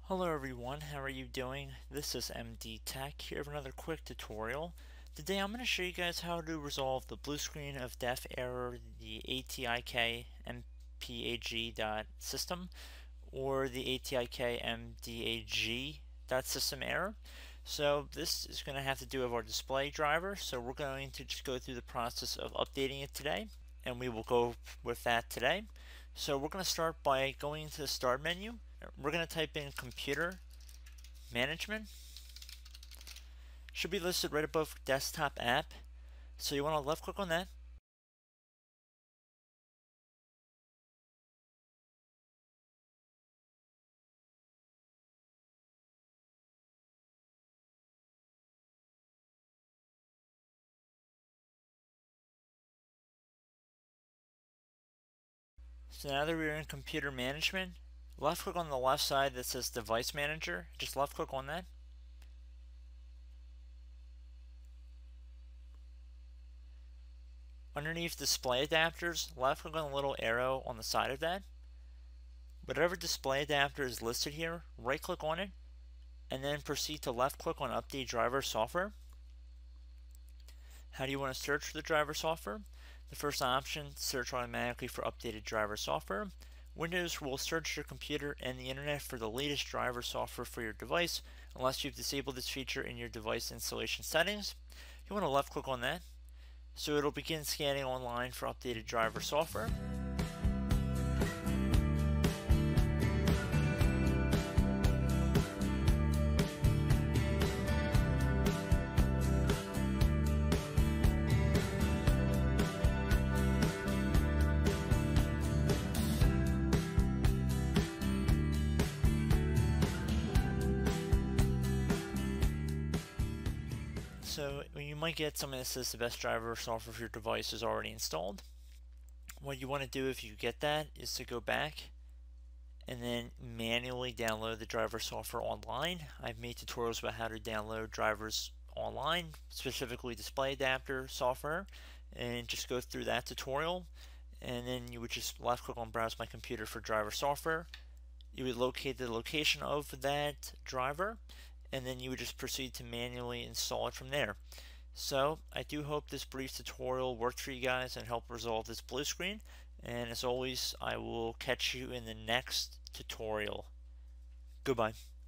Hello everyone, how are you doing? This is MD Tech here with another quick tutorial. Today I'm going to show you guys how to resolve the blue screen of death error, the ATIK MPAG.system or the ATIK MDAG.system error. So this is going to have to do with our display driver, so we're going to just go through the process of updating it today, and we will go with that today. So we're going to start by going to the start menu. We're going to type in computer management. Should be listed right above desktop app. So you want to left click on that. So now that we're in computer management, left click on the left side that says device manager. Just left click on that. Underneath display adapters, left click on the little arrow on the side of that. Whatever display adapter is listed here, right click on it, and then proceed to left click on update driver software. How do you want to search for the driver software? The first option, search automatically for updated driver software. Windows will search your computer and the internet for the latest driver software for your device unless you've disabled this feature in your device installation settings. You want to left click on that. So it'll begin scanning online for updated driver software. So you might get something that says the best driver software for your device is already installed. What you want to do if you get that is to go back and then manually download the driver software online. I've made tutorials about how to download drivers online, specifically display adapter software, and just go through that tutorial. And then you would just left click on browse my computer for driver software. You would locate the location of that driver, and then you would just proceed to manually install it from there. So I do hope this brief tutorial worked for you guys and helped resolve this blue screen. And as always, I will catch you in the next tutorial. Goodbye.